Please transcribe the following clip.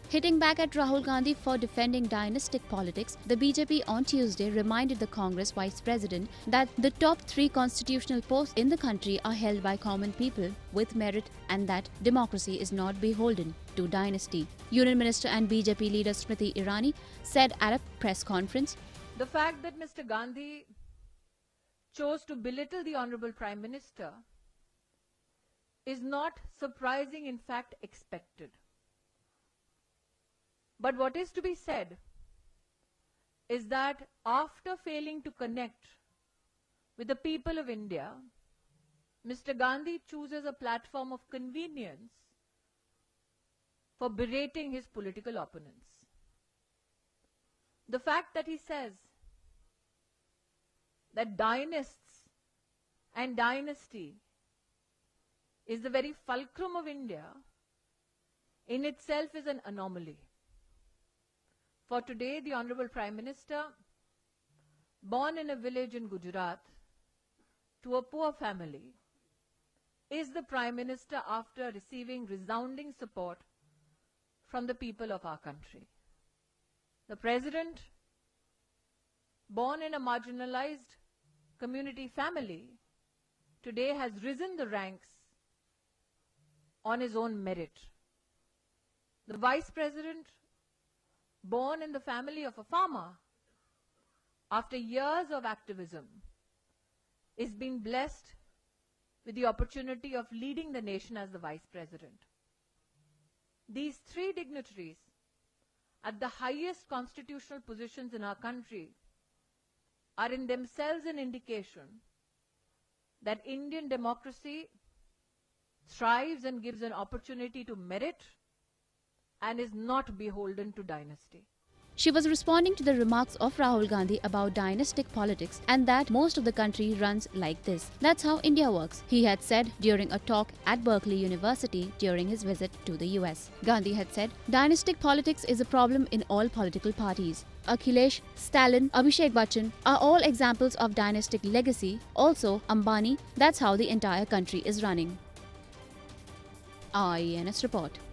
Hitting back at Rahul Gandhi for defending dynastic politics, the BJP on Tuesday reminded the Congress Vice President that the top 3 constitutional posts in the country are held by common people with merit and that democracy is not beholden to dynasty. Union Minister and BJP leader Smriti Irani said at a press conference, "The fact that Mr. Gandhi chose to belittle the Honorable Prime Minister is not surprising, in fact expected. But what is to be said is that after failing to connect with the people of India, Mr. Gandhi chooses a platform of convenience for berating his political opponents. The fact that he says that dynasts and dynasty is the very fulcrum of India in itself is an anomaly. For today, the Honorable Prime Minister, born in a village in Gujarat to a poor family, is the Prime Minister after receiving resounding support from the people of our country. The President, born in a marginalized community family, today has risen the ranks on his own merit. The Vice President, born in the family of a farmer, after years of activism, is being blessed with the opportunity of leading the nation as the Vice President. These 3 dignitaries at the highest constitutional positions in our country are in themselves an indication that Indian democracy thrives and gives an opportunity to merit and is not beholden to dynasty. She was responding to the remarks of Rahul Gandhi about dynastic politics and that most of the country runs like this. That's how India works, he had said during a talk at Berkeley University during his visit to the US. Gandhi had said, "Dynastic politics is a problem in all political parties. Akhilesh, Stalin, Abhishek Bachchan are all examples of dynastic legacy. Also, Ambani, that's how the entire country is running." IANS report.